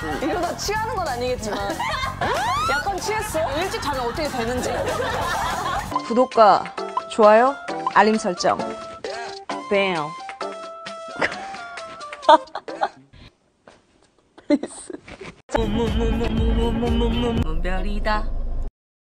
이러다 취하는 건 아니겠지만 약간 취했어. 일찍 자면 어떻게 되는지. 구독과 좋아요, 알림 설정. 뱀. 플리즈. 문별이다.